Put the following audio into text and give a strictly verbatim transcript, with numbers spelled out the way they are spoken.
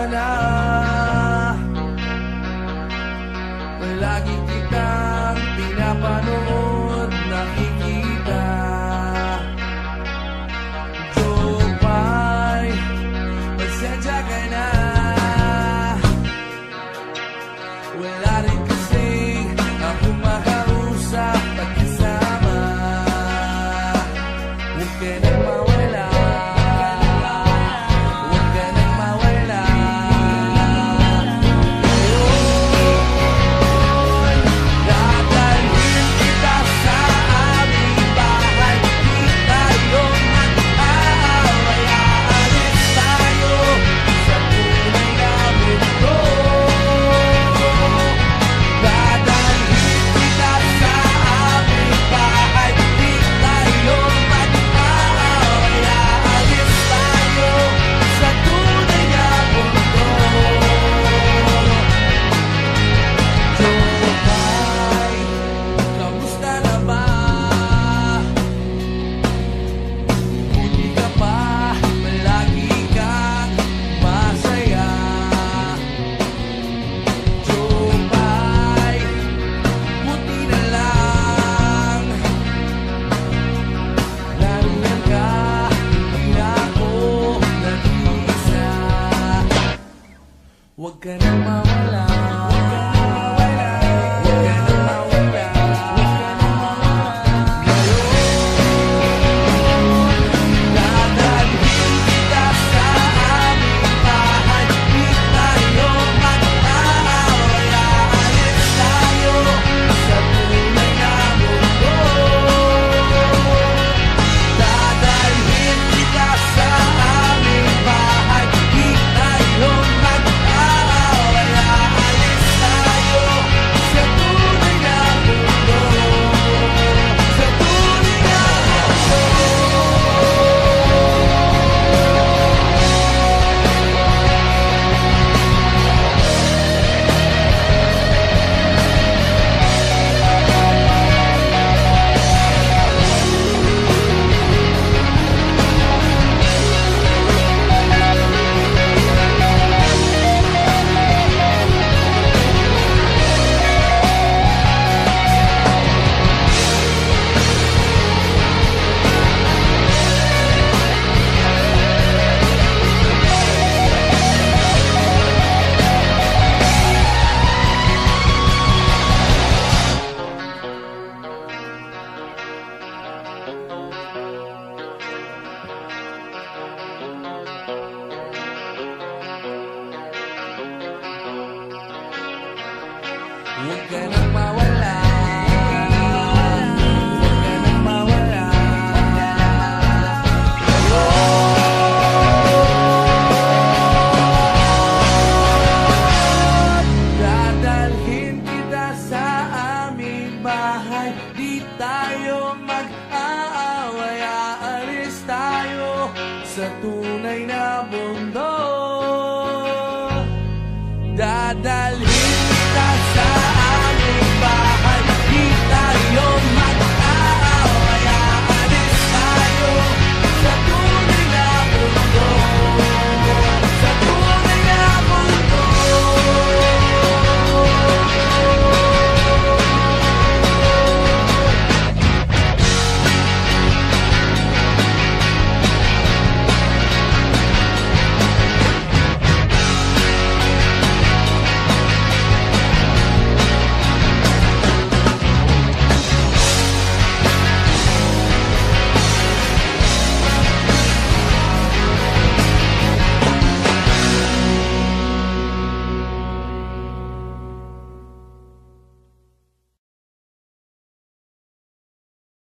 na. Palagi kitang pinapanood, nakikita. Jopay, pasensya ka na. Wala rin kasi akong makausap at kasama. Huwag ka nang mawala, huwag ka nang mawala. Dadalhin kita sa aming bahay, di tayo mag-aaway. Aalis tayo sa tunay na mundo. Dadalhin kita sa aming bahay, di tayo mag-aaway. Aalis tayo sa tunay na mundo. Jopay, kamusta na ba? Buti ka pa, palagi kang masaya. Jopay, buti na lang nariyan ka, hindi na ako nag-iisa. Huwag ka nang mawala, huwag ka nang mawala. Dadalhin kita sa aming bahay, di tayo mag-aaway. Aalis tayo sa tunay na mundo. Dadalhin kita sa aming bahay, di tayo mag-aaway. Aalis tayo sa tunay na mundo. Sa tunay na huwag ka nang mawala, huwag ka nang mawala. Dadalhin kita sa aming bahay, di tayo